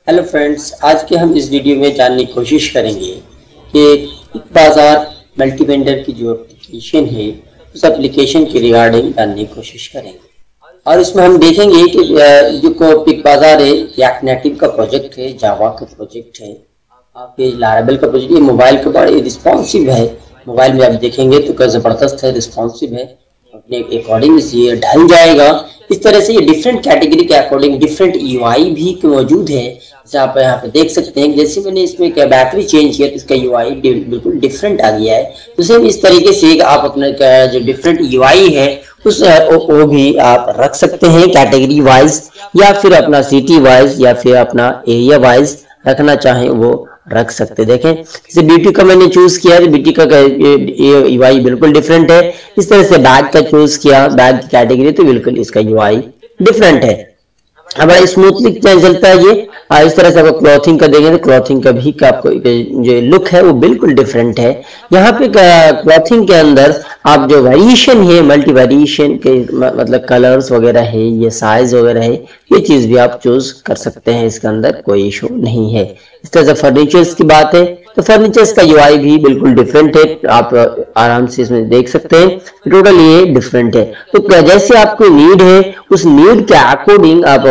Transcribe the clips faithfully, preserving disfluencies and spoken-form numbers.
Hello friends, आज के हम इस वीडियो में जानने की कोशिश करेंगे कि बाजार मल्टी वेंडर की जो एप्लीकेशन है उस एप्लीकेशन के रिगार्डिंग जानने की कोशिश करेंगे। और इसमें हम देखेंगे कि जो पिक बाजार है रिएक्ट नेटिव का प्रोजेक्ट है, जावा का प्रोजेक्ट है, आपके लारावेल का प्रोजेक्ट। ये मोबाइल के बड़े रिस्पॉन्सिव है, मोबाइल में आप देखेंगे तो क्या ज़बरदस्त है, रिस्पॉन्सिव है, अपने अकॉर्डिंग ये ढल जाएगा। इस तरह से ये डिफरेंट कैटेगरी के अकॉर्डिंग डिफरेंट यूआई भी मौजूद है, जैसे आप यहाँ पे देख सकते हैं। जैसे मैंने इसमें क्या बैटरी चेंज किया तो इसका यूआई बिल्कुल डिफरेंट आ गया है। तो सेम इस तरीके से आप अपना जो डिफरेंट यूआई है उस वो भी आप रख सकते हैं कैटेगरी वाइज, या फिर अपना सिटी वाइज या फिर अपना एरिया वाइज रखना चाहें वो रख सकते। देखें जैसे ब्यूटी का मैंने चूज किया है, ब्यूटी का यूआई बिल्कुल डिफरेंट है। इस तरह से बैग का चूज किया, बैग की कैटेगरी, तो बिल्कुल इसका यूआई डिफरेंट है। अब बड़ा स्मूथली चलता है ये। इस तरह से आपको क्लॉथिंग का देंगे तो क्लॉथिंग का भी का आपको जो लुक है वो बिल्कुल डिफरेंट है। यहाँ पे क्लॉथिंग के अंदर आप जो वेरिएशन है, मल्टी वेरिएशन के मतलब कलर्स वगैरह है, ये साइज वगैरह है, ये चीज भी आप चूज कर सकते हैं, इसके अंदर कोई इशू नहीं है। इस तरह से फर्नीचर्स की बात है तो फर्नीचर्स का यूआई भी बिल्कुल डिफरेंट है, आप आराम से इसमें देख सकते हैं, टोटल ये डिफरेंट है। तो जैसे आपको नीड है उस नीड के अकॉर्डिंग आप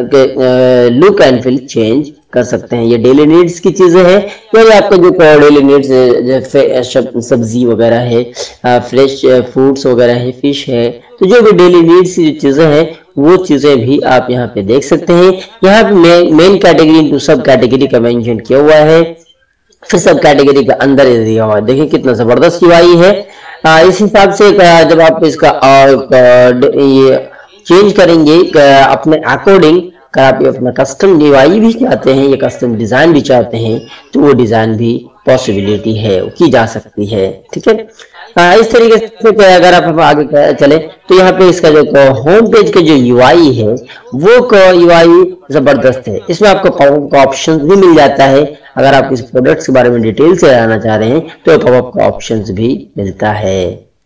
लुक एंड फील चेंज कर सकते हैं। ये डेली नीड्स की चीजें हैं, या आपका जो डेली नीड्स सब्जी वगैरह है, फ्रेश फ्रूट्स वगैरह है, फिश है, तो जो भी डेली नीड्स की चीजें हैं वो चीजें भी आप यहाँ पे देख सकते हैं। यहाँ पे main category into sub category का मेंशन किया हुआ है, फिर सब कैटेगरी के अंदर दिया हुआ है। देखिए कितना जबरदस्त यूआई है। आ, इस हिसाब से जब आप इसका ये चेंज करेंगे अपने अकॉर्डिंग, अगर आप अपना कस्टम यूआई भी चाहते हैं या कस्टम डिजाइन भी चाहते हैं तो वो डिजाइन भी पॉसिबिलिटी है, की जा सकती है। ठीक है, आ, इस तरीके से अगर आप आगे चले तो यहाँ पे इसका जो होम पेज का जो यूआई है वो यूआई जबरदस्त है। इसमें आपको पॉपअप का ऑप्शन भी मिल जाता है। अगर आप किसी प्रोडक्ट्स के बारे में डिटेल से जानना चाह रहे हैं तो पॉपअप का ऑप्शन भी मिलता है।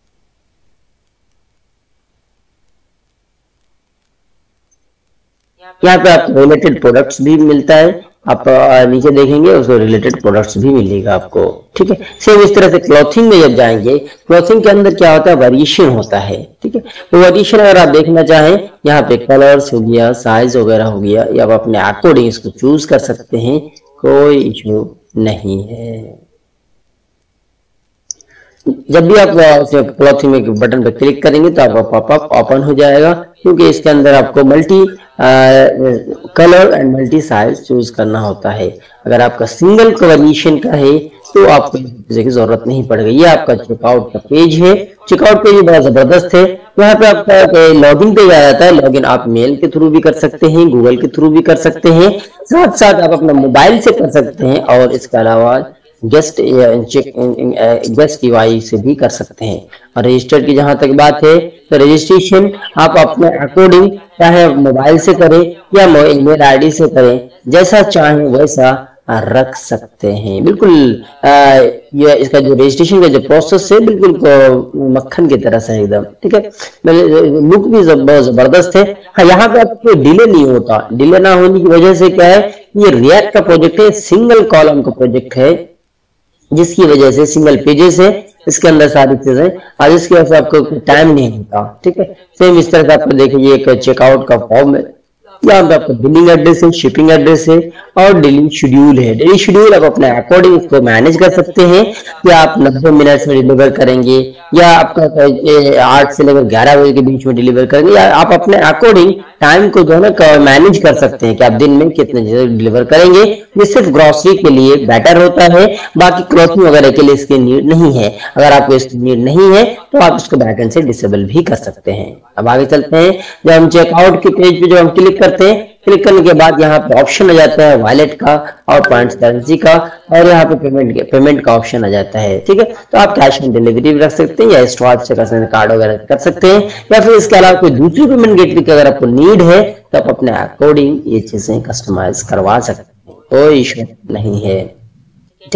यहाँ पे आपको रिलेटेड प्रोडक्ट्स भी मिलता है, आप नीचे देखेंगे उसको रिलेटेड प्रोडक्ट्स भी मिलेगा आपको। ठीक है, सेम इस तरह से क्लॉथिंग में जब जाएंगे, क्लॉथिंग के अंदर क्या होता है, वेरिएशन होता है। ठीक है, तो वेरिएशन अगर आप देखना चाहें, यहाँ पे कलर्स हो गया, साइज वगैरह हो गया, या आप अपने अकॉर्डिंग इसको चूज कर सकते हैं, कोई इशू नहीं है। जब भी आप क्लॉथिंग में बटन पर क्लिक करेंगे तो आपका पॉपअप ओपन हो जाएगा, क्योंकि इसके अंदर आपको multi colour and multi size choose करना होता है। अगर आपका सिंगल वेरिएशन का है तो आपको की जरूरत नहीं पड़ेगी। ये आपका चेकआउट का पेज है, चेकआउट पेज बड़ा जबरदस्त है। यहाँ पे आपका लॉगिन पेज आ जाता है। लॉगिन आप मेल के थ्रू भी कर सकते हैं, गूगल के थ्रू भी कर सकते हैं, साथ साथ आप अपना मोबाइल से कर सकते हैं, और इसके अलावा गेस्ट गेस्ट यूआई से भी कर सकते हैं। और रजिस्टर की जहां तक बात है तो रजिस्ट्रेशन आप अपने अकॉर्डिंग चाहे मोबाइल से करें या ईमेल आईडी से करें, जैसा चाहें वैसा रख सकते हैं। बिल्कुल आ, ये इसका जो रजिस्ट्रेशन का जो प्रोसेस है बिल्कुल मक्खन की तरह से एकदम। ठीक है, लुक भी बहुत जबरदस्त है। हाँ, यहाँ पे आपको डिले नहीं होता। डिले ना होने की वजह से क्या है, ये रिएक्ट का प्रोजेक्ट है, सिंगल कॉलम का प्रोजेक्ट है, जिसकी वजह से सिंगल पेजेस है इसके अंदर सारी चीजें, और इसकी वजह से आपको टाइम नहीं होता। ठीक है, सेम इस तरह से आपको देखिए एक चेकआउट का फॉर्म है, यहाँ पे आपका बिलिंग एड्रेस है, शिपिंग एड्रेस है, और डेली शेड्यूल है। डेली शेड्यूल आप अपने अकॉर्डिंग इसको मैनेज कर सकते हैं, या आप नब्बे मिनट में डिलीवर करेंगे, या आपका आठ से लेकर ग्यारह बजे के बीच में डिलीवर करेंगे, या आप अपने अकॉर्डिंग टाइम को जो है ना मैनेज कर सकते हैं कि आप दिन में कितने डिलीवर करेंगे। ये सिर्फ ग्रोसरी के लिए बेटर होता है, बाकी क्लॉथिंग वगैरह के लिए इसकी नीड नहीं है। अगर आपको इसकी नीड नहीं है तो आप इसको बैकएंड से डिसेबल भी कर सकते हैं। अब आगे चलते हैं। जब हम चेकआउट के पेज पे जब हम क्लिक करते हैं, क्लिक करने के बाद यहाँ पे ऑप्शन आ जाता है वॉलेट का और पॉइंट्स करेंसी का, और यहाँ पे पेमेंट के पेमेंट का ऑप्शन आ जाता है। ठीक है, तो आप कैश ऑन डिलीवरी भी रख सकते हैं, या स्वाइप से कर सकते हैं, कार्ड वगैरह कर सकते हैं, या फिर इसके अलावा कोई दूसरी पेमेंट गेटवे की अगर आपको नीड है तो आप अपने अकॉर्डिंग ये चीजें कस्टमाइज करवा सकते हैं, कोई इशू नहीं है। ठीक है,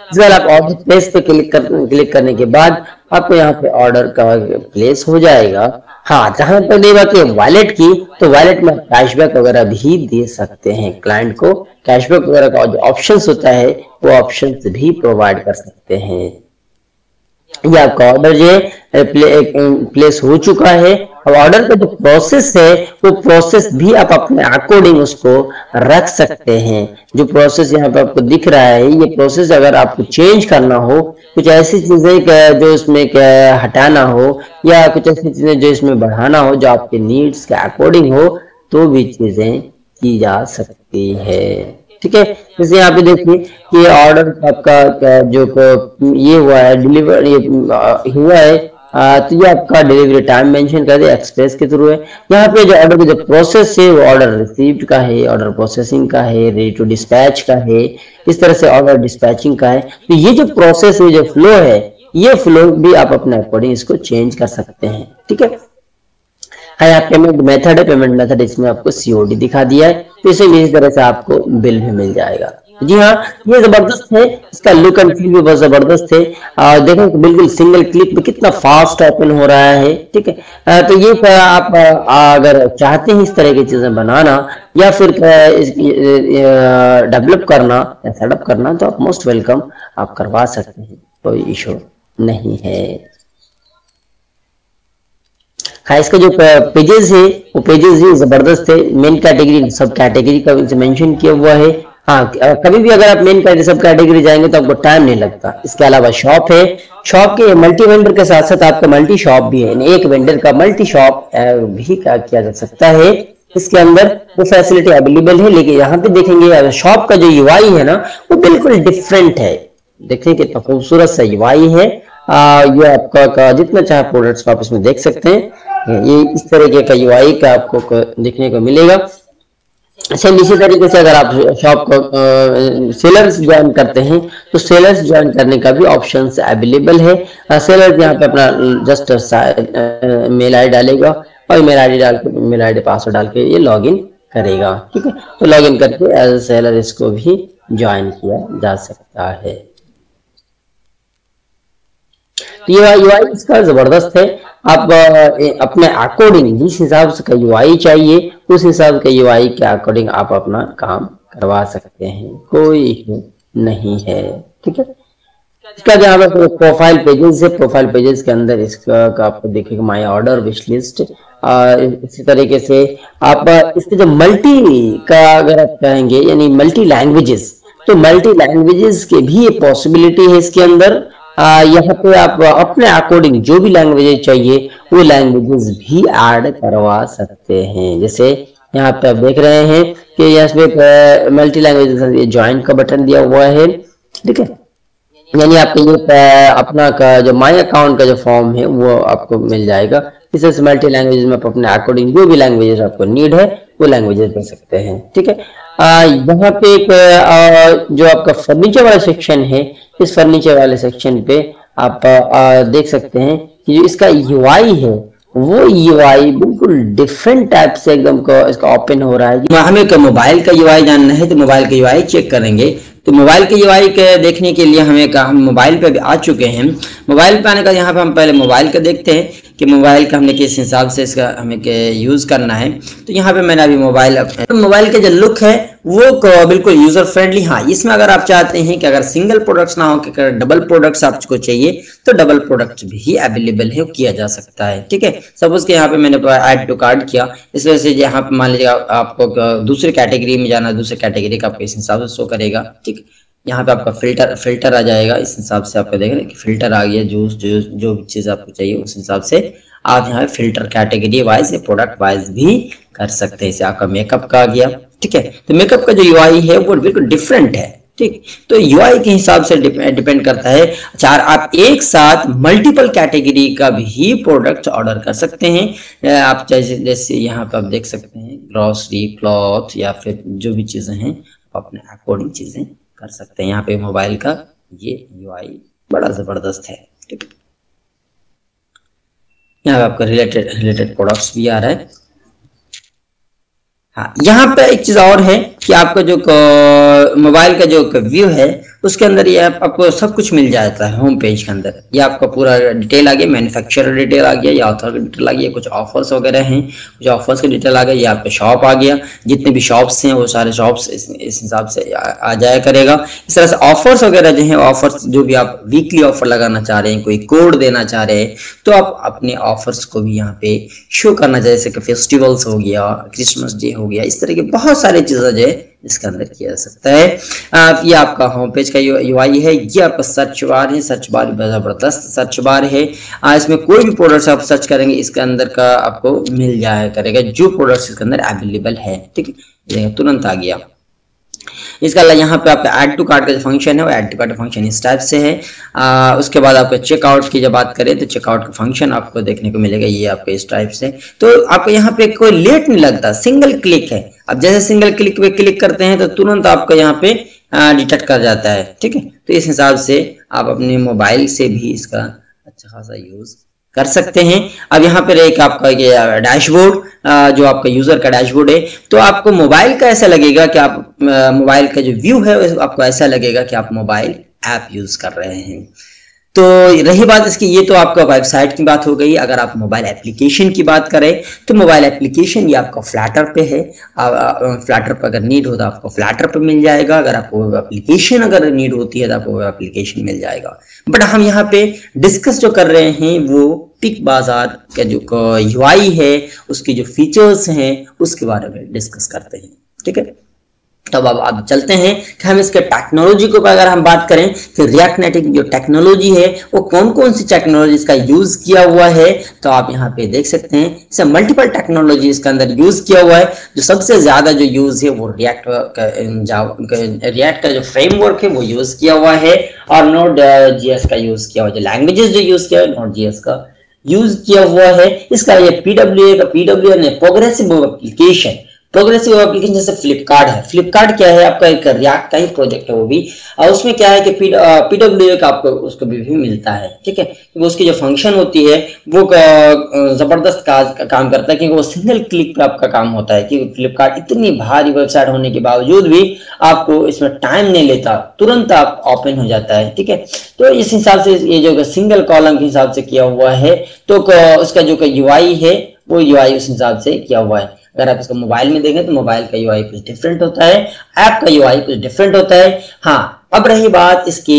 इसके बाद आप ऑर्डर प्लेस पे क्लिक कर क्लिक करने के बाद आपको यहाँ पे ऑर्डर का प्लेस हो जाएगा। हाँ, जहां पर दे बात है वॉलेट की, तो वॉलेट में कैशबैक वगैरह भी दे सकते हैं। क्लाइंट को कैशबैक वगैरह का जो ऑप्शंस होता है वो ऑप्शंस भी प्रोवाइड कर सकते हैं। ये आपका ऑर्डर जो है प्ले, प्लेस हो चुका है। अब ऑर्डर का जो प्रोसेस है वो प्रोसेस भी आप अपने अकॉर्डिंग उसको रख सकते हैं। जो प्रोसेस यहाँ पे आपको दिख रहा है, ये प्रोसेस अगर आपको चेंज करना हो, कुछ ऐसी चीजें जो इसमें हटाना हो या कुछ ऐसी चीजें जो इसमें बढ़ाना हो जो आपके नीड्स के अकॉर्डिंग हो, तो भी चीजें की जा सकती है। ठीक है, जैसे यहाँ पे देखिए कि ऑर्डर आपका जो ये हुआ है डिलीवर ये हुआ है, आ, तो ये आपका डिलीवरी टाइम मेंशन कर दिया एक्सप्रेस के थ्रू है। यहाँ पे जो ऑर्डर की जो प्रोसेस है वो ऑर्डर रिसीव्ड का है, ऑर्डर प्रोसेसिंग का है, रेडी टू डिस्पैच का है, इस तरह से ऑर्डर डिस्पैचिंग का है। तो ये जो प्रोसेस है, जो फ्लो है, ये फ्लो भी आप अपने अकॉर्डिंग इसको चेंज कर सकते हैं। ठीक है, हाँ, यहाँ पेमेंट मेथड है, पेमेंट मेथड इसमें आपको सीओडी दिखा दिया है, तो इसे इस तरह से आपको बिल भी मिल जाएगा। जी हाँ, ये जबरदस्त है, इसका लुक एंड फील भी बहुत जबरदस्त है। और देखो बिल्कुल सिंगल क्लिक में कितना फास्ट ओपन हो रहा है। ठीक है, आ, तो ये आप आ, अगर चाहते हैं इस तरह की चीजें बनाना या फिर डेवलप करना या सेटअप करना, तो आप मोस्ट वेलकम आप करवा सकते हैं, कोई इशू नहीं है। हाँ, इसका जो पेजेस है वो पेजेस ही जबरदस्त है। मेन कैटेगरी सब कैटेगरी का मेंशन किया हुआ है। हाँ, कभी भी अगर आप मेन कैटेगरी सब कैटेगरी जाएंगे तो आपको टाइम नहीं लगता। इसके अलावा शॉप है, शॉप के मल्टी वेंडर के साथ साथ आपका मल्टी शॉप भी है, एक वेंडर का मल्टी शॉप भी किया जा सकता है। इसके अंदर वो फैसिलिटी अवेलेबल है। लेकिन यहाँ पे देखेंगे शॉप का जो यूआई है ना, वो बिल्कुल डिफरेंट है। देखिए कितना खूबसूरत सा यूआई है। आ, ये आपका का जितना चाहे प्रोडक्ट्स आप इसमें देख सकते हैं। ये इस तरीके का यूआई का आपको देखने को मिलेगा। सेम इसी तरीके से अगर आप शॉप को सेलर्स ज्वाइन करते हैं तो सेलर्स ज्वाइन करने का भी ऑप्शन अवेलेबल है। सेलर यहाँ पे अपना जस्ट मेल आई डालेगा और मेल आई डी डाल के मेल आई डी पासवर्ड डाल के ये लॉग इन करेगा। ठीक है, तो लॉग इन करके एज ए सेलर इसको भी ज्वाइन किया जा सकता है। तो ये यूआई इसका जबरदस्त है। आप अपने अकॉर्डिंग जिस हिसाब से का यूआई चाहिए उस हिसाब के यूआई के अकॉर्डिंग आप अपना काम करवा सकते हैं, कोई इशू नहीं है। ठीक है, इसका यहाँ पर प्रोफाइल पेजेस है। प्रोफाइल पेजेस के अंदर इसका आपको देखिएगा माय ऑर्डर विश लिस्ट। इसी तरीके से आप इसके जो मल्टी का अगर आप कहेंगे यानी मल्टी लैंग्वेजेस, तो मल्टी लैंग्वेजेस के भी ये पॉसिबिलिटी है इसके अंदर। आ, यहाँ पे आप अपने अकॉर्डिंग जो भी लैंग्वेजेस चाहिए वो लैंग्वेजेस भी ऐड करवा सकते हैं। जैसे यहाँ पे आप देख रहे हैं कि यहाँ पे मल्टी लैंग्वेजेस ये ज्वाइन का बटन दिया हुआ है। ठीक है, यानी आपके ये अपना का जो माई अकाउंट का जो फॉर्म है वो आपको मिल जाएगा। इस मल्टी लैंग्वेजेस में आप अपने अकॉर्डिंग जो भी लैंग्वेजेस आपको नीड है वो लैंग्वेजेस दे सकते हैं। ठीक है, यहाँ पे एक आ, जो आपका फर्नीचर वाला सेक्शन है, इस फर्नीचर वाले सेक्शन पे आप आ, देख सकते हैं कि जो इसका यूआई है वो यूआई बिल्कुल डिफरेंट टाइप से एकदम को इसका ओपन हो रहा है। हमें तो मोबाइल का यूआई जानना है तो मोबाइल का यूआई चेक करेंगे। तो मोबाइल के यूआई के देखने के लिए हमें का हम मोबाइल पे आ चुके हैं। मोबाइल पे आने का यहाँ पे हम पहले मोबाइल का देखते हैं कि मोबाइल का हमने किस हिसाब से इसका हमें के यूज़ करना है। तो यहाँ पे मैंने अभी मोबाइल तो मोबाइल का जो लुक है वो बिल्कुल यूज़र फ्रेंडली। हाँ, इसमें अगर आप चाहते हैं कि अगर सिंगल प्रोडक्ट्स ना हो कि अगर डबल प्रोडक्ट्स आपको चाहिए तो डबल प्रोडक्ट्स भी अवेलेबल है, किया जा सकता है। ठीक है, सपोज के यहाँ पे मैंने ऐड टू कार्ड किया, इस वजह से यहाँ पे मान लीजिए आपको दूसरी कैटेगरी में जाना, दूसरी कैटेगरी का आपको इस हिसाब से शो करेगा। ठीक, यहाँ पे आपका फिल्टर फिल्टर आ जाएगा। इस हिसाब से आपको देख रहे हैं कि फिल्टर आ गया, जो जो जो भी चीज़ आपको चाहिए उस हिसाब से आप यहाँ फिल्टर कैटेगरी वाइज या प्रोडक्ट वाइज भी कर सकते हैं। इसे आपका मेकअप का आ गया। ठीक है, तो मेकअप का जो यूआई है वो बिल्कुल डिफरेंट है। ठीक, तो यूआई के हिसाब से डिपेंड करता है। चार आप एक साथ मल्टीपल कैटेगरी का भी प्रोडक्ट ऑर्डर कर सकते हैं। आप जैसे जैसे यहाँ पे आप देख सकते हैं ग्रॉसरी, क्लॉथ या फिर जो भी चीज़ें हैं आप अपने अकॉर्डिंग चीज़ें कर सकते हैं। यहाँ पे मोबाइल का ये यूआई बड़ा जबरदस्त है। ठीक, यहाँ पे आपका रिलेटेड रिलेटेड प्रोडक्ट्स भी आ रहा है। हाँ, यहाँ पे एक चीज और है कि आपका जो मोबाइल का जो व्यू है उसके अंदर ये आप, आपको सब कुछ मिल जाता है होम पेज के अंदर। ये आपका पूरा डिटेल आ गया, मैन्युफैक्चरर डिटेल आ गया, या ऑथर का डिटेल आ गया, कुछ ऑफर्स वगैरह हैं, कुछ ऑफर्स का डिटेल आ गया, ये आपका शॉप आ गया, जितने भी शॉप्स हैं वो सारे शॉप्स इस, इस हिसाब से आ, आ जाया करेगा। इस तरह से ऑफर्स वगैरह जो है, ऑफर्स जो भी आप वीकली ऑफर लगाना चाह रहे हैं, कोई कोड देना चाह रहे हैं, तो आप अपने ऑफर्स को भी यहाँ पे शो करना, जैसे कि फेस्टिवल्स हो गया, क्रिसमस डे हो गया, इस तरह की बहुत सारी चीजें जो है इसके अंदर किया जा सकता है। आ, ये आपका होम पेज का यूआई है। ये आपका सर्च बार है, सर्च बार जबरदस्त सर्च बार है। आ, इसमें कोई भी प्रोडक्ट्स आप सर्च करेंगे इसके अंदर का आपको मिल जाया करेगा, जो प्रोडक्ट्स इसके अंदर अवेलेबल है, ठीक है, तुरंत आ गया। इसका अलावा यहाँ पे आपका ऐड टू कार्ट का जो फंक्शन है वो ऐड टू कार्ट फंक्शन इस टाइप से है। आ, उसके बाद आपका चेकआउट की जब बात करें तो चेकआउट का फंक्शन आपको देखने को मिलेगा, ये आपको इस टाइप से। तो आपको यहाँ पे कोई लेट नहीं लगता, सिंगल क्लिक है। अब जैसे सिंगल क्लिक पे क्लिक करते हैं तो तुरंत आपको यहाँ पे डिटेक्ट कर जाता है, ठीक है। तो इस हिसाब से आप अपने मोबाइल से भी इसका अच्छा खासा यूज कर सकते हैं। अब यहाँ पर एक आपका ये डैशबोर्ड, जो आपका यूजर का डैशबोर्ड है, तो आपको मोबाइल का ऐसा लगेगा कि आप मोबाइल का जो व्यू है आपको ऐसा लगेगा कि आप मोबाइल ऐप यूज कर रहे हैं। तो रही बात इसकी, ये तो आपका वेबसाइट की बात हो गई। अगर आप मोबाइल एप्लीकेशन की बात करें तो मोबाइल एप्लीकेशन ये आपका फ्लैटर पे है। फ्लैटर पर अगर नीड हो तो आपको फ्लैटर पे मिल जाएगा, अगर आपको वेब एप्लीकेशन अगर नीड होती है तो आपको वेब एप्लीकेशन मिल जाएगा। बट हम यहाँ पे डिस्कस जो कर रहे हैं वो पिक बाजार का जो यूआई है, उसके जो फीचर्स हैं उसके बारे में डिस्कस करते हैं, ठीक है। तब अब आप चलते हैं कि हम इसके टेक्नोलॉजी को अगर हम बात करें कि रिएक्ट नेटिव जो टेक्नोलॉजी है वो कौन कौन सी टेक्नोलॉजी का यूज किया हुआ है, तो आप यहाँ पे देख सकते हैं इसे मल्टीपल टेक्नोलॉजी इसके अंदर यूज किया हुआ है। जो सबसे ज्यादा जो यूज है वो रिएक्ट का रिएक्ट का जो फ्रेमवर्क है वो यूज किया हुआ है, और नोड जीएस का यूज किया हुआ है। जो लैंग्वेजेस जो यूज किया है नोड जीएस का यूज किया हुआ है। इसका ये पीडब्ल्यूए का पीडब्ल्यूए ने प्रोग्रेसिव एप्लीकेशन प्रोग्रेसिव एप्लीकेशन जैसे फ्लिपकार्ट है। फ्लिपकार्ट क्या है, आपका एक रिएक्ट का ही प्रोजेक्ट है वो भी, और उसमें क्या है कि पीडब्ल्यूए का आपको उसको भी, भी मिलता है, ठीक है। क्योंकि उसकी जो फंक्शन होती है वो जबरदस्त का, का, काम करता है, क्योंकि वो सिंगल क्लिक पे आपका काम होता है। क्योंकि फ्लिपकार्ट इतनी भारी वेबसाइट होने के बावजूद भी आपको इसमें टाइम नहीं लेता, तुरंत आप ओपन हो जाता है, ठीक है। तो इस हिसाब से ये जो सिंगल कॉलम के हिसाब से किया हुआ है, तो उसका जो यूआई है वो यूआई उस हिसाब से किया हुआ है। अगर आप इसको मोबाइल में देखें तो मोबाइल का यूआई कुछ डिफरेंट होता है, ऐप का यूआई कुछ डिफरेंट होता है। हाँ, अब रही बात इसकी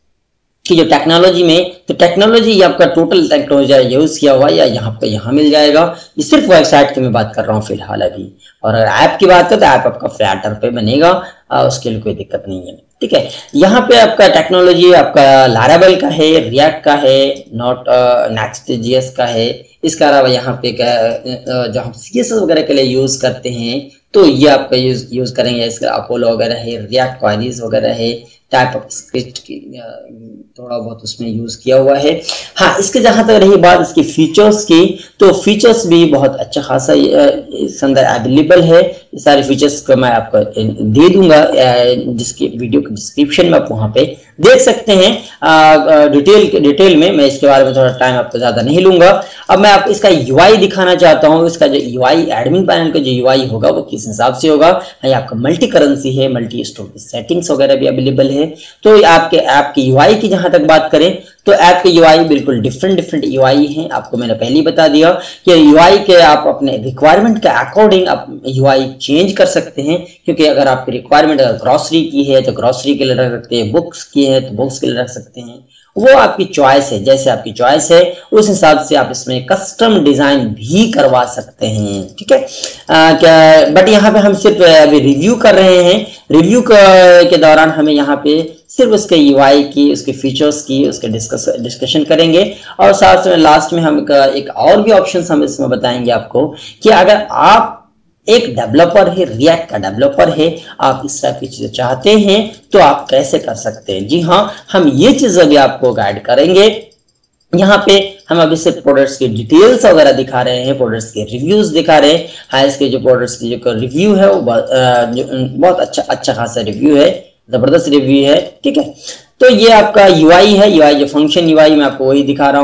कि जो टेक्नोलॉजी में, तो टेक्नोलॉजी आपका टोटल टेक्नोलॉजी यूज किया हुआ या यहाँ पे यहाँ मिल जाएगा। ये सिर्फ वेबसाइट की मैं बात कर रहा हूँ फिलहाल अभी। और अगर ऐप की बात करें तो ऐप आपका फ्लैटर पे बनेगा, उसके लिए कोई दिक्कत नहीं है, ठीक है। यहाँ पे आपका टेक्नोलॉजी आपका लारावेल का है, रिएक्ट का है, नॉट नेक्स्ट जीएस का है। इसके अलावा यहाँ पे जो हम सीएसएस वगैरह के लिए यूज करते हैं तो ये आपका यूज यूज करेंगे। इसका अपोलो वगैरह है, रिएक्ट क्वेरीज वगैरह है, टाइप ऑफ स्क्रिप्ट की थोड़ा बहुत उसमें यूज किया हुआ है। हाँ, इसके जहां तक रही बात इसकी फीचर्स की, तो फीचर्स भी बहुत अच्छा खासा इस अंदर अवेलेबल है। ये सारे फीचर्स को मैं आपको दे दूंगा, जिसकी वीडियो के डिस्क्रिप्शन में आप वहां पे देख सकते हैं डिटेल डिटेल में। मैं इसके बारे में थोड़ा टाइम आपको ज्यादा नहीं लूंगा। अब मैं आपको इसका यूआई दिखाना चाहता हूँ। इसका जो यूआई एडमिन पैनल का जो यूआई होगा वो किस हिसाब से होगा। ये आपका मल्टी करेंसी है, मल्टी स्टोर की सेटिंग्स वगैरह भी अवेलेबल है। तो आपके ऐप की यूआई की जहां तक बात करें तो ऐप के यूआई बिल्कुल डिफरेंट डिफरेंट यूआई हैं। आपको मैंने पहले ही बता दिया कि यूआई के आप अपने रिक्वायरमेंट के अकॉर्डिंग आप यूआई चेंज कर सकते हैं। क्योंकि अगर आपकी रिक्वायरमेंट अगर ग्रोसरी की है तो ग्रोसरी के लिए रख सकते हैं, बुक्स की है तो बुक्स के लिए रख सकते हैं। वो आपकी चॉइस है, जैसे आपकी चॉइस है उस हिसाब से आप इसमें कस्टम डिजाइन भी करवा सकते हैं, ठीक है। क्या बट यहाँ पे हम सिर्फ अभी रिव्यू कर रहे हैं। रिव्यू के दौरान हमें यहाँ पे सिर्फ उसके यूआई की, उसके फीचर्स की, उसके डिस्कस डिस्कशन करेंगे। और साथ में लास्ट में हम एक और भी ऑप्शन हम इसमें बताएंगे आपको कि अगर आप एक डेवलपर है, रिएक्ट का डेवलपर है, आप इस टाइप की चीजें चाहते हैं तो आप कैसे कर सकते हैं। जी हाँ, हम ये चीजें भी आपको गाइड करेंगे। यहाँ पे हम अभी सिर्फ प्रोडक्ट्स की डिटेल्स वगैरह दिखा रहे हैं, प्रोडक्ट्स के रिव्यूज दिखा रहे हैं। हाँ, इसके जो प्रोडक्ट्स की जो रिव्यू है वो बहुत अच्छा अच्छा खासा रिव्यू है, जबरदस्त रिव्यू है, ठीक है। तो ये आपका यूआई है, यूआई जो फंक्शन यूआई मैं आपको वही दिखा रहा हूँ अभी।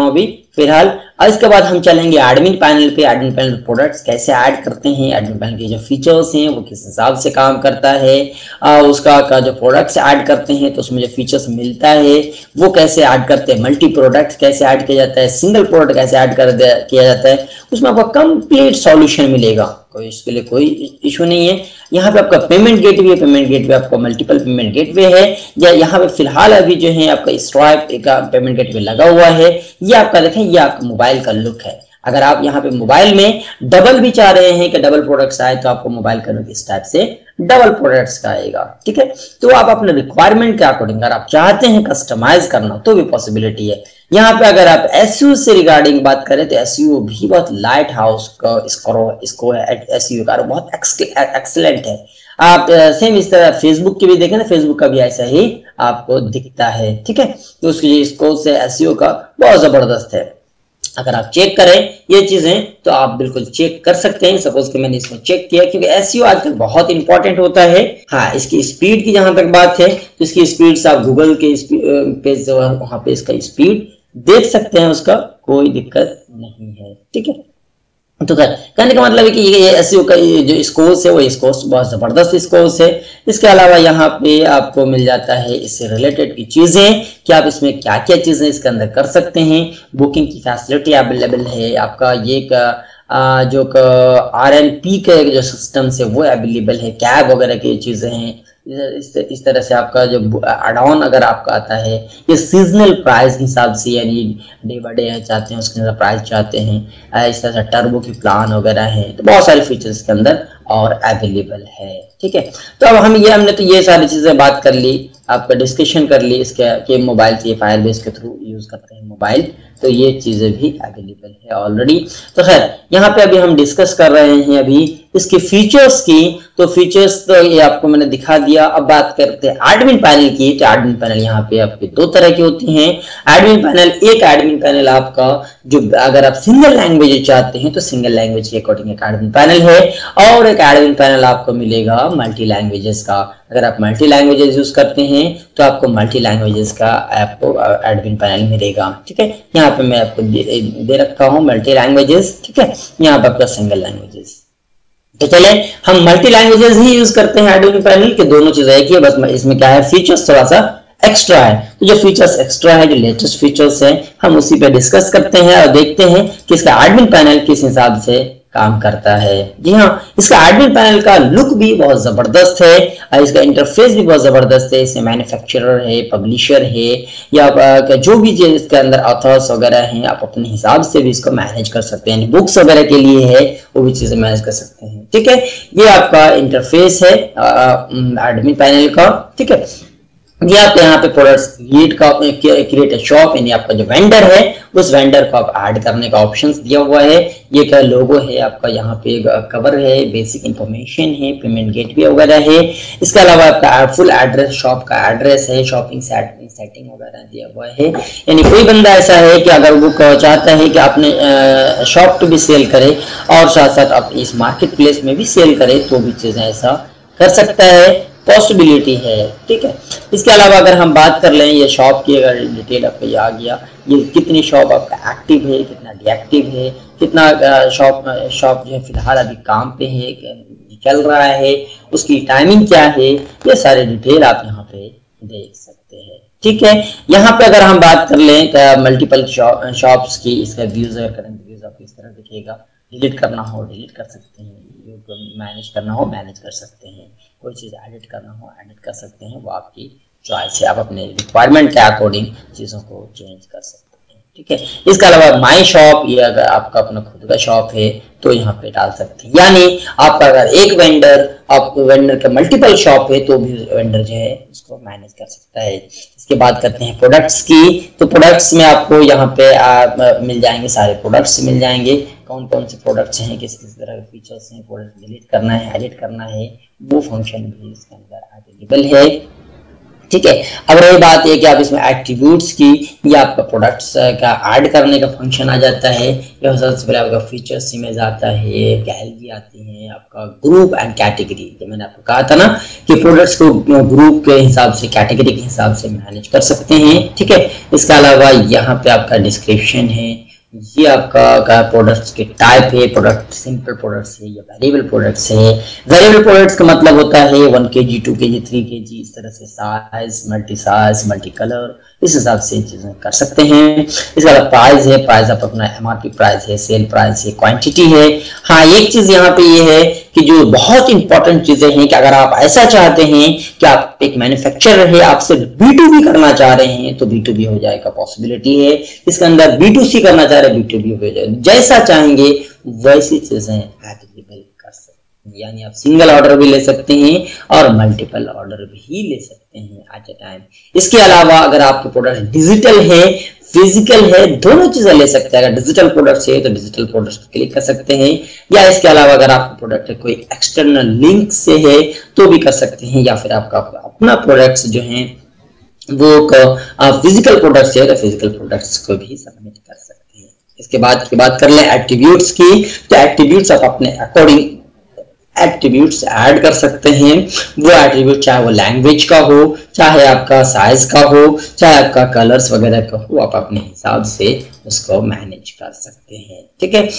फिलहाल। और इसके बाद हम चलेंगे एडमिन पैनल पे। एडमिन पैनल प्रोडक्ट्स कैसे ऐड करते हैं, एडमिन पैनल के जो फीचर्स हैं वो किस हिसाब से काम करता है, आ, उसका का जो प्रोडक्ट्स ऐड करते हैं तो उसमें जो फीचर्स मिलता है वो कैसे ऐड करते हैं, मल्टी प्रोडक्ट कैसे ऐड किया जाता है, सिंगल प्रोडक्ट कैसे ऐड कर किया जाता है, उसमें आपको कंप्लीट सॉल्यूशन मिलेगा। कोई इसके लिए कोई इशू नहीं है। यहाँ पे आपका पेमेंट गेटवे है, पेमेंट गेटवे आपको मल्टीपल पेमेंट गेटवे है, या यहाँ पे फिलहाल अभी जो है आपका स्ट्राइप का पेमेंट गेटवे लगा हुआ है। ये आपका देखें, ये आपका मोबाइल का लुक है। अगर आप यहाँ पे मोबाइल में डबल भी चाह रहे हैं कि डबल प्रोडक्ट्स आए तो आपको मोबाइल का लुक इस टाइप से डबल प्रोडक्ट्स का आएगा, ठीक है। तो आप अपने रिक्वायरमेंट के अकॉर्डिंग अगर आप चाहते हैं कस्टमाइज करना तो भी पॉसिबिलिटी है। यहाँ पे अगर आप एसईओ से रिगार्डिंग बात करें तो एसईओ भी बहुत लाइट हाउस का इसको इसको एसईओ का बहुत एक्सीलेंट है। आप सेम इस तरह फेसबुक के भी देखें ना, फेसबुक का भी ऐसा ही आपको दिखता है, ठीक है। तो उसकी इसको से एसईओ का बहुत जबरदस्त है। अगर आप चेक करें ये चीजें तो आप बिल्कुल चेक कर सकते हैं। सपोज कि मैंने इसमें चेक किया, क्योंकि एसईओ आजकल बहुत इंपॉर्टेंट होता है। हाँ, इसकी स्पीड की जहां तक बात है तो इसकी स्पीड से आप गूगल के पेज वहां पे इसका स्पीड देख सकते हैं, उसका कोई दिक्कत नहीं है, ठीक है। तो कहने का मतलब है कि ये एसईओ का जो स्कोर्स है वो स्कोर्स बहुत जबरदस्त स्कोर्स है। इसके अलावा यहाँ पे आपको मिल जाता है इससे रिलेटेड की चीजें कि आप इसमें क्या क्या चीजें इसके अंदर कर सकते हैं। बुकिंग की फैसिलिटी अवेलेबल है, आपका ये का आ, जो आर एन पी का जो सिस्टम है वो अवेलेबल है, कैब वगैरह की चीजें हैं। इस, इस तरह से आपका जो एड ऑन अगर आपका आता है ये सीजनल प्राइस हिसाब से, यानी डे बाय डे चाहते हैं उसके अंदर प्राइस चाहते हैं, इस तरह से टर्बो की प्लान वगैरह है। तो बहुत सारे फीचर्स के अंदर और अवेलेबल है, ठीक है। तो अब हम ये हमने तो ये सारी चीजें बात कर ली, आपका डिस्कशन कर ली इसके के मोबाइल से फायरबेस के थ्रू यूज करते हैं मोबाइल, तो ये चीजें भी अवेलेबल है ऑलरेडी। तो खैर यहाँ पे अभी हम डिस्कस कर रहे हैं अभी इसके फीचर्स की। तो फीचर्स तो ये आपको मैंने दिखा दिया। अब बात करते हैं एडमिन पैनल की। तो एडमिन पैनल यहाँ पे आपके दो तरह की होती हैं। एडमिन पैनल, एक एडमिन पैनल आपका जो अगर आप सिंगल लैंग्वेज चाहते हैं तो सिंगल लैंग्वेज के अकॉर्डिंग एक एडमिन पैनल है, और एक एडमिन पैनल आपको मिलेगा मल्टी लैंग्वेजेस का। अगर आप मल्टी लैंग्वेजेस यूज करते हैं तो आपको मल्टी लैंग्वेजेस का आपको एडमिन पैनल मिलेगा, ठीक है। यहाँ पे मैं आपको दे, दे रखा हूँ मल्टी लैंग्वेजेस, ठीक है। यहाँ पे आपका सिंगल लैंग्वेजेस। तो चले हम मल्टी लैंग्वेजेस ही यूज करते हैं एडमिन पैनल के, दोनों चीजें एक ही है, बस इसमें क्या है फीचर्स थोड़ा सा एक्स्ट्रा है। तो जो फीचर्स एक्स्ट्रा है, जो लेटेस्ट फीचर्स है, हम उसी पे डिस्कस करते हैं और देखते हैं कि इसका एडमिन पैनल किस हिसाब से काम करता है। जी हाँ, इसका एडमिन पैनल का लुक भी बहुत जबरदस्त है और इसका इंटरफेस भी बहुत जबरदस्त है। इसमें मैन्युफैक्चरर है, पब्लिशर है, या जो भी इसके अंदर ऑथर्स वगैरह हैं आप अपने हिसाब से भी इसको मैनेज कर सकते हैं। बुक्स वगैरह के लिए है वो भी चीजें मैनेज कर सकते हैं, ठीक है। ये आपका इंटरफेस है एडमिन पैनल का, ठीक है। ये आप यहाँ पे प्रोडक्ट्स क्रिएट का क्रिएट शॉप, यानी आपका जो वेंडर है उस वेंडर को आप ऐड करने का ऑप्शंस दिया हुआ है। ये क्या लोगो है आपका, यहाँ पे कवर है, बेसिक इंफॉर्मेशन है, पेमेंट गेटवे वगैरह है। इसके अलावा आपका फुल एड्रेस, शॉप का एड्रेस है, शॉपिंग सेटिंग वगैरह दिया हुआ है। यानी कोई बंदा ऐसा है कि अगर वो चाहता है कि आपने शॉप पे भी सेल करे और साथ साथ आप इस मार्केट प्लेस में भी सेल करे तो भी चीजें ऐसा कर सकता है, पॉसिबिलिटी है, ठीक है। इसके अलावा अगर हम बात कर लें ये शॉप की, अगर डिटेल आपको ये आ गया, ये कितनी शॉप आपका एक्टिव है, कितना डीएक्टिव है, कितना शॉप शॉप जो है फिलहाल अभी काम पे है, चल रहा है, उसकी टाइमिंग क्या है, ये सारे डिटेल आप यहाँ पे देख सकते हैं, ठीक है। यहाँ पे अगर हम बात कर लें मल्टीपल शॉप्स की, इसका व्यूज अगर करें तो व्यूज आपको इस तरह दिखेगा। डिलीट करना हो डिलीट कर सकते हैं, मैनेज करना हो मैनेज कर सकते हैं, कोई चीज़ एडिट करना हो एडिट कर सकते हैं, वो आपकी चॉइस है। आप अपने रिक्वायरमेंट के अकॉर्डिंग चीज़ों को चेंज कर सकते हैं, ठीक है। इसके अलावा माई शॉप, ये अगर आपका अपना खुद का शॉप है तो यहाँ पे डाल सकते हैं। यानी आपका अगर एक वेंडर, आपको वेंडर का मल्टीपल शॉप है तो भी वेंडर जो है उसको मैनेज कर सकता है। इसके बाद करते हैं प्रोडक्ट्स की। तो प्रोडक्ट्स में आपको यहाँ पे आ, मिल जाएंगे सारे प्रोडक्ट्स मिल जाएंगे, कौन कौन से प्रोडक्ट्स हैं, किस किस तरह के फीचर्स हैं, प्रोडक्ट डिलीट करना है एडिट करना है, वो फंक्शन भी इसके अंदर अवेलेबल है, ठीक है। अब रही बात है कि आप इसमें एट्रीब्यूट्स की, या आपका प्रोडक्ट्स का ऐड करने का फंक्शन आ जाता है, या सबसे पहले आपका फीचर्स इमेज आता है, गैलरी आती है, आपका ग्रुप एंड कैटेगरी। तो मैंने आपको कहा था ना कि प्रोडक्ट्स को ग्रुप के हिसाब से, कैटेगरी के हिसाब से मैनेज कर सकते हैं, ठीक है। इसके अलावा यहाँ पे आपका डिस्क्रिप्शन है, ये आपका प्रोडक्ट्स के टाइप है, प्रोडक्ट सिंपल प्रोडक्ट्स है या वेरिएबल प्रोडक्ट्स है। वेरिएबल प्रोडक्ट्स का मतलब होता है वन के जी, टू के जी, थ्री के जी, इस तरह से size, multi size, multi colour, इस हिसाब से चीजें कर सकते हैं। इसके अलावा प्राइस है, प्राइस आप अपना एमआरपी प्राइस है, सेल प्राइस है, क्वांटिटी है। हाँ, एक चीज यहाँ पे ये है कि जो बहुत इंपॉर्टेंट चीजें हैं कि अगर आप ऐसा चाहते हैं कि आप एक मैन्युफैक्चरर है, आप सिर्फ बी टू बी करना चाह रहे हैं तो बी टू बी हो जाएगा, पॉसिबिलिटी है। इसके अंदर बी टू सी करना चाह रहे हैं, बी टू बी हो जाएगा। जैसा चाहेंगे वैसी चीजें एप्लीकेबल कर सकते हैं, यानी आप सिंगल ऑर्डर भी ले सकते हैं और मल्टीपल ऑर्डर भी ले सकते हैं एट अ टाइम। इसके अलावा अगर आपके प्रोडक्ट डिजिटल है, फिजिकल है, दोनों चीजें ले सकते हैं। अगर डिजिटल प्रोडक्ट है तो डिजिटल प्रोडक्ट पर क्लिक कर सकते हैं, या इसके अलावा अगर आपका प्रोडक्ट कोई एक्सटर्नल लिंक से है तो भी कर सकते हैं, या फिर आपका अपना प्रोडक्ट्स जो है वो फिजिकल प्रोडक्ट्स है तो फिजिकल प्रोडक्ट्स को भी सबमिट कर सकते हैं। इसके बाद की बात कर लें एट्रीब्यूट्स की, तो एट्रीब्यूट्स आप अपने अकॉर्डिंग एट्रीब्यूट्स ऐड कर सकते हैं। वो एट्रीब्यूट चाहे वो लैंग्वेज का हो, चाहे आपका साइज का हो, चाहे आपका कलर्स वगैरह का हो, आप अपने हिसाब से उसको मैनेज कर सकते हैं। ठीक है,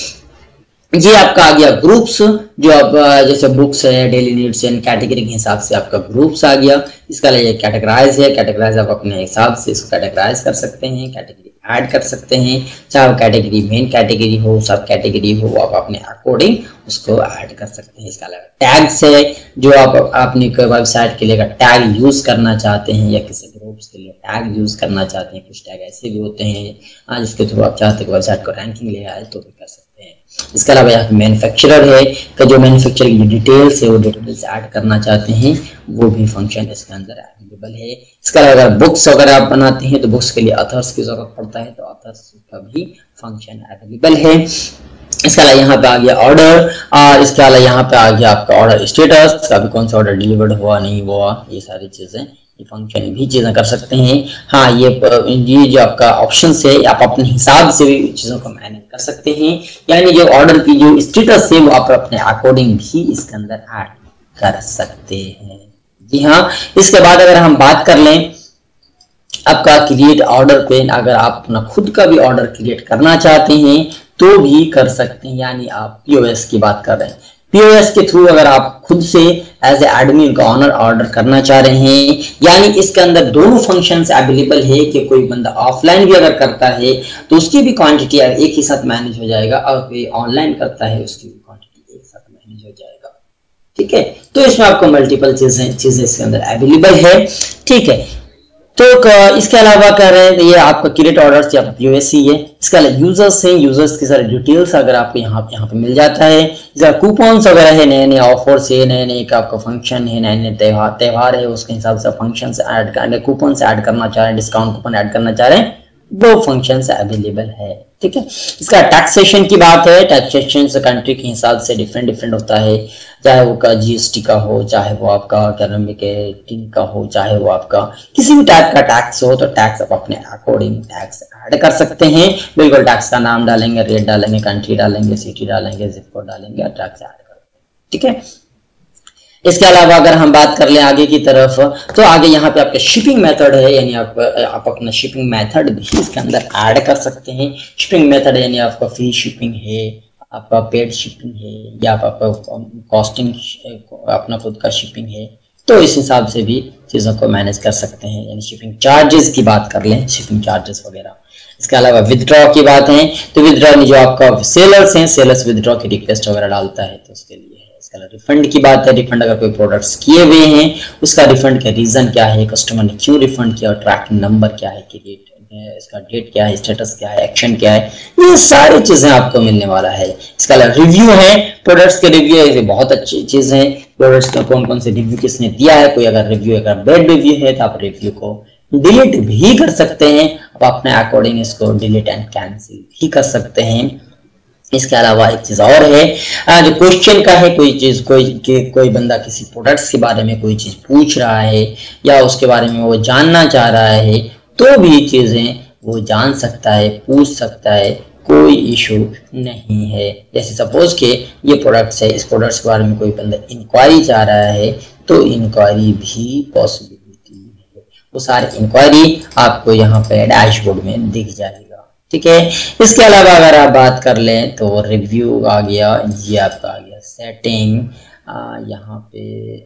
ये आपका आ गया ग्रुप्स, जो आप जैसे बुक्स है, डेली नीड्स एंड कैटेगरी के हिसाब से आपका ग्रुप्स आ गया। इसका लिए कैटेगराइज है, कैटेगराइज आप अपने हिसाब से इसको कैटेगराइज कर सकते हैं, कैटेगरी ऐड कर सकते हैं। चाहे वो कैटेगरी मेन कैटेगरी हो, सब कैटेगरी हो, आप अपने अकॉर्डिंग उसको ऐड कर सकते हैं। इसका अलावा टैग्स है, जो आप अपनी वेबसाइट के लिए टैग यूज करना चाहते हैं या किसी ग्रुप्स के लिए टैग यूज करना चाहते हैं। कुछ टैग ऐसे भी होते हैं जिसके थ्रू आप चाहते हैं वेबसाइट को रैंकिंग ले आए तो भी कर सकते हैं। इसके अलावा यहाँ पे मैन्युफैक्चरर है कि जो मैन्युफैक्चरिंग की डिटेल्स है वो डिटेल्स ऐड करना चाहते हैं, वो भी फंक्शन इसके अंदर अवेलेबल है। इसके अलावा अगर बुक्स वगैरह आप बनाते हैं तो बुक्स के लिए ऑथर्स की जरूरत पड़ता है, तो ऑथर्स का भी फंक्शन अवेलेबल है। इसके अलावा यहाँ पे आ गया ऑर्डर, और इसके अलावा यहाँ पे आ गया आपका ऑर्डर स्टेटस, कभी कौन सा ऑर्डर डिलीवर्ड हुआ नहीं हुआ, ये सारी चीजें फंक्शन भी चीजें कर सकते हैं। हाँ, ये ये जो आपका ऑप्शन है आप अपने हिसाब से भी चीजों को मैनेज कर सकते हैं, यानी जो ऑर्डर की जो स्टेटस है वो आप अपने अकॉर्डिंग भी इसके अंदर ऐड कर सकते हैं। जी हाँ, इसके बाद अगर हम बात कर लें आपका क्रिएट ऑर्डर पे, अगर आप अपना खुद का भी ऑर्डर क्रिएट करना चाहते हैं तो भी कर सकते हैं, यानी आप पीओएस की बात कर रहे हैं। पीओएस के थ्रू अगर आप खुद से एज ए एडमिन का ऑनर ऑर्डर करना चाह रहे हैं, यानी इसके अंदर दोनों फंक्शंस अवेलेबल है कि कोई बंदा ऑफलाइन भी अगर करता है तो उसकी भी क्वांटिटी एक ही साथ मैनेज हो जाएगा, और कोई ऑनलाइन करता है उसकी भी क्वांटिटी एक साथ मैनेज हो जाएगा। ठीक है, तो इसमें आपको मल्टीपल चीजें चीजें इसके अंदर अवेलेबल है। ठीक है, तो इसके अलावा कह रहे हैं ये आपका क्रिएट ऑर्डर्स या पीओएस ही है। इसके अलावा यूजर्स हैं, यूजर्स की सारी डिटेल्स अगर आपको यहाँ पे यहाँ पे मिल जाता है। इसका कूपन्स वगैरह है, नए नए ऑफर्स है, नए नए का आपका फंक्शन है, नए नए त्योहार त्योहार है, उसके हिसाब से फंक्शन ऐड करने, कूपन ऐड करना चाह रहे हैं, डिस्काउंट कूपन ऐड करना चाह रहे हैं, वो फंक्शन अवेलेबल है। ठीक है, इसका टैक्सेशन की बात है, टैक्सेशन से कंट्री के हिसाब से डिफरेंट डिफरेंट होता है, चाहे वो का जीएसटी का हो, चाहे वो आपका टिन का हो, चाहे वो आपका किसी भी टाइप का टैक्स हो, तो टैक्स आप अपने अकॉर्डिंग टैक्स ऐड कर सकते हैं। बिल्कुल टैक्स का नाम डालेंगे, रेट डालेंगे, कंट्री डालेंगे, सिटी डालेंगे, जिप कोड डालेंगे और टैक्स ऐड करेंगे। ठीक है, इसके अलावा अगर हम बात कर लें आगे की तरफ, तो आगे यहाँ पे आपका शिपिंग मेथड है, यानी आप आप अपना शिपिंग मेथड भी इसके अंदर ऐड कर सकते हैं। शिपिंग मेथड यानी आपका फ्री शिपिंग है, आपका पेड शिपिंग है, या आपका कॉस्टिंग अपना खुद का शिपिंग है, तो इस हिसाब से भी चीज़ों को मैनेज कर सकते हैं। यानी शिपिंग चार्जेस की बात कर लें, शिपिंग चार्जेस वगैरह। इसके अलावा विदड्रॉ की बात है, तो विदड्रॉ में जो आपका सेलर्स हैं, सेलर्स विदड्रॉ की रिक्वेस्ट वगैरह डालता है तो उसके लिए है। इसके अलावा रिफंड की बात है, रिफंड अगर कोई प्रोडक्ट्स किए हुए हैं उसका रिफंड का रीजन क्या है, कस्टमर ने क्यों रिफंड किया, और ट्रैकिंग नंबर क्या है, कि डेट इसका डेट क्या है, स्टेटस क्या है, एक्शन क्या है, ये सारी चीजें आपको मिलने वाला है। इसके अलावा रिव्यू है, प्रोडक्ट्स के रिव्यू है, ये बहुत अच्छी चीज है। प्रोडक्ट्स का कौन कौन से रिव्यू किसने दिया है, कोई अगर रिव्यू अगर बैड रिव्यू है तो आप रिव्यू को डिलीट भी कर सकते हैं, आप अपने अकॉर्डिंग इसको डिलीट एंड कैंसिल भी कर सकते हैं। इसके अलावा एक चीज और है, जो क्वेश्चन का है, कोई चीज कोई कोई बंदा किसी प्रोडक्ट्स के बारे में कोई चीज पूछ रहा है या उसके बारे में वो जानना चाह रहा है, तो भी चीजें वो जान सकता है, पूछ सकता है, कोई इशू नहीं है। जैसे सपोज के ये प्रोडक्ट्स है, इस प्रोडक्ट्स के बारे में कोई बंदा इंक्वायरी चाह रहा है तो इंक्वायरी भी पॉसिबिलिटी है। वो सारी इंक्वायरी आपको यहाँ पे डैशबोर्ड में दिख जाएगा। ठीक है। इसके अलावा अगर आप बात कर लें तो रिव्यू आ गया, ये आपका आ गया सेटिंग, यहाँ पे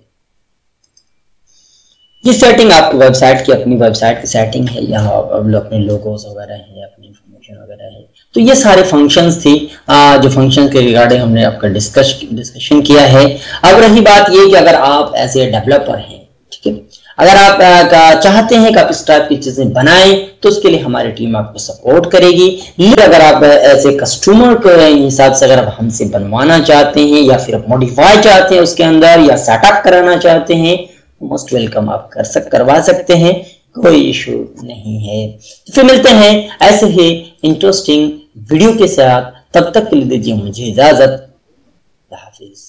ये सेटिंग आपकी वेबसाइट की अपनी वेबसाइट की सेटिंग है, यहाँ अपने लोगोस वगैरह है, अपनी इंफॉर्मेशन वगैरह है। तो ये सारे फंक्शंस थी आ, जो फंक्शंस के रिगार्डिंग हमने आपका डिस्कस डिस्कशन किया है। अब रही बात ये कि अगर आप ऐसे डेवलपर हैं, ठीक है, अगर आप आ, चाहते हैं कि आप इस टाइप की चीजें बनाएं तो उसके लिए हमारी टीम आपको सपोर्ट करेगी। लेकिन अगर आप ऐसे कस्टमर के हिसाब से अगर आप हमसे बनवाना चाहते हैं या फिर मॉडिफाई चाहते हैं उसके अंदर या सेटअप कराना चाहते हैं, मोस्ट वेलकम आप कर सक करवा सकते हैं, कोई इशू नहीं है। तो फिर मिलते हैं ऐसे ही इंटरेस्टिंग वीडियो के साथ, तब तक के लिए दीजिए मुझे इजाजत। हाफिज।